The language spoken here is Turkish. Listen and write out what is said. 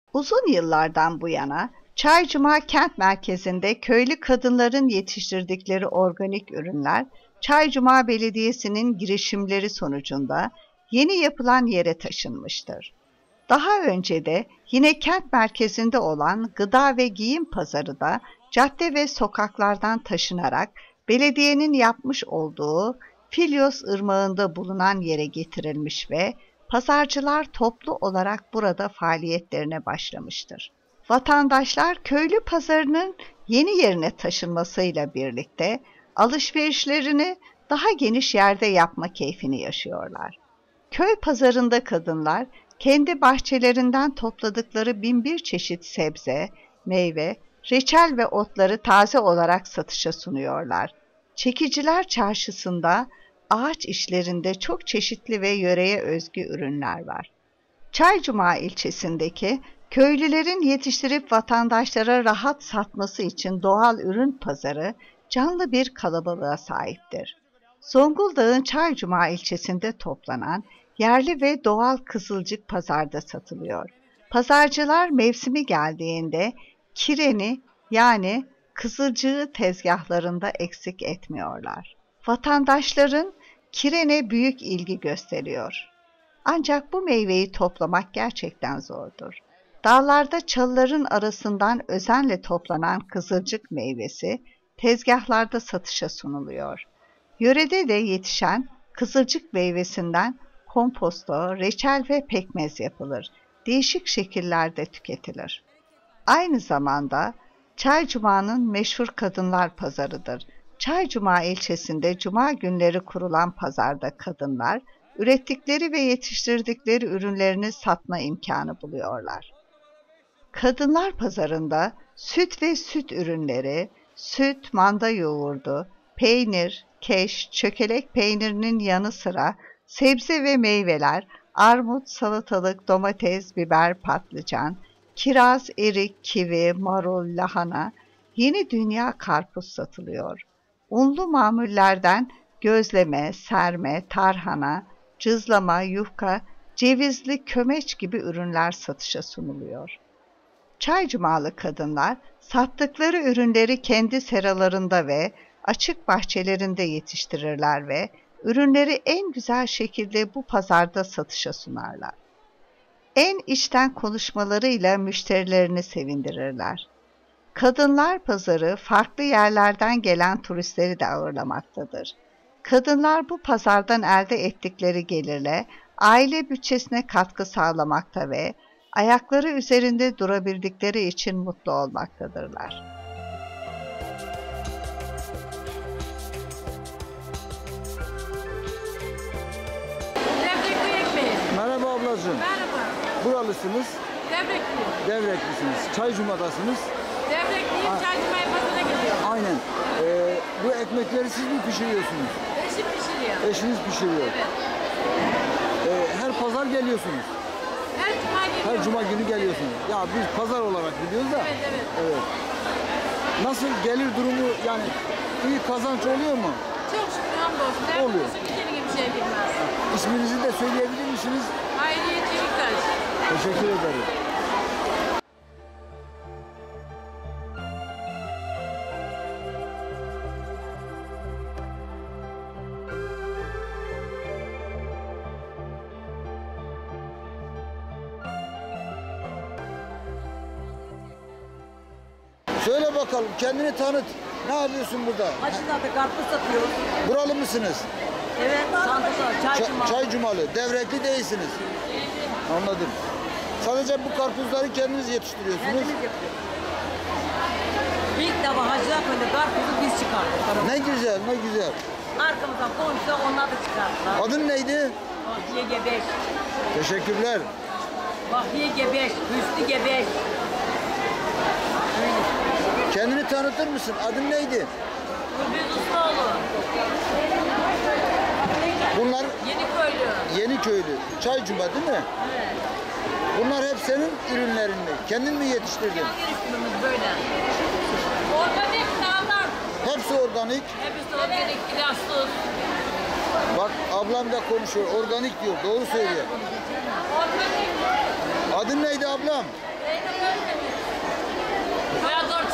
Uzun yıllardan bu yana Çaycuma kent merkezinde köylü kadınların yetiştirdikleri organik ürünler, Çaycuma Belediyesi'nin girişimleri sonucunda yeni yapılan yere taşınmıştır. Daha önce de yine kent merkezinde olan gıda ve giyim pazarı da cadde ve sokaklardan taşınarak belediyenin yapmış olduğu Filyos Irmağı'nda bulunan yere getirilmiş ve pazarcılar toplu olarak burada faaliyetlerine başlamıştır. Vatandaşlar köylü pazarının yeni yerine taşınmasıyla birlikte alışverişlerini daha geniş yerde yapma keyfini yaşıyorlar. Köy pazarında kadınlar kendi bahçelerinden topladıkları binbir çeşit sebze, meyve, reçel ve otları taze olarak satışa sunuyorlar. Çekiciler Çarşısı'nda ağaç işlerinde çok çeşitli ve yöreye özgü ürünler var. Çaycuma ilçesindeki köylülerin yetiştirip vatandaşlara rahat satması için doğal ürün pazarı canlı bir kalabalığa sahiptir. Zonguldak'ın Çaycuma ilçesinde toplanan yerli ve doğal kızılcık pazarda satılıyor. Pazarcılar mevsimi geldiğinde kireni yani kızılcığı tezgahlarında eksik etmiyorlar. Vatandaşların kirene büyük ilgi gösteriyor. Ancak bu meyveyi toplamak gerçekten zordur. Dağlarda çalıların arasından özenle toplanan kızılcık meyvesi tezgahlarda satışa sunuluyor. Yörede de yetişen kızılcık meyvesinden komposto, reçel ve pekmez yapılır. Değişik şekillerde tüketilir. Aynı zamanda Çaycuma'nın meşhur kadınlar pazarıdır. Çaycuma ilçesinde cuma günleri kurulan pazarda kadınlar ürettikleri ve yetiştirdikleri ürünlerini satma imkanı buluyorlar. Kadınlar pazarında süt ve süt ürünleri, süt, manda yoğurdu, peynir, keş, çökelek peynirinin yanı sıra sebze ve meyveler, armut, salatalık, domates, biber, patlıcan, kiraz, erik, kivi, marul, lahana, yeni dünya karpuz satılıyor. Unlu mamullerden gözleme, serme, tarhana, cızlama, yufka, cevizli kömeç gibi ürünler satışa sunuluyor. Çaycumalı kadınlar sattıkları ürünleri kendi seralarında ve açık bahçelerinde yetiştirirler ve ürünleri en güzel şekilde bu pazarda satışa sunarlar. En içten konuşmalarıyla müşterilerini sevindirirler. Kadınlar pazarı farklı yerlerden gelen turistleri de ağırlamaktadır. Kadınlar bu pazardan elde ettikleri gelirle aile bütçesine katkı sağlamakta ve ayakları üzerinde durabildikleri için mutlu olmaktadırlar. Devrekli ekmeği. Merhaba ablacığım. Merhaba. Buralısınız, Devrekliyim. Devreklisiniz, Çaycuma'dasınız. Devrekliyim. Çaycuma'ya pazara geliyorum. Aynen. Bu ekmekleri siz mi pişiriyorsunuz? Eşim pişiriyor. Eşiniz pişiriyor. Evet. Her pazar geliyorsunuz. Her cuma geliyorum. Her cuma günü geliyorsunuz. Ya biz pazar olarak biliyoruz da. Evet, evet. Evet. Nasıl gelir durumu, yani iyi kazanç oluyor mu? Çok şükür hamdolsun. Her Oluyor. kuruşun bir bir şey bilmez. İsminizi de söyleyebilir misiniz? Hayriye Çeliktaş. Teşekkür ederim. Söyle bakalım, kendini tanıt. Ne yapıyorsun burada? Açılarda karpuz satıyoruz. Buralı mısınız? Evet, sandıklar, Çaycuma. Çaycumalı. Devrekli değilsiniz. Anladım. Sadece bu karpuzları kendiniz yetiştiriyorsunuz. Kendimiz yapıyoruz. İlk defa Hacılar Köyü'nde karpuzu biz çıkardık. Ne güzel, ne güzel. Arkamızdan komşular onlar da çıkarttılar. Adın neydi? Vahdiye Gebeş, Teşekkürler. Vahdiye Gebeş, Hüsnü Gebeş. Kendini tanıtır mısın? Adın neydi? Gürbüz Ustaoğlu. Bunlar Yeniköylü. Yeniköylü. Çaycuma değil mi? Evet. Bunlar hep senin ürünlerin mi? Kendin mi yetiştirdin? Girişimimiz böyle. Organik dağlar. Hepsi organik. Hepsi organik, ilaçsız. Bak ablam da konuşuyor. Organik diyor. Doğru söylüyor. Organik. Adın neydi ablam? Zeynep Özdemir. Biraz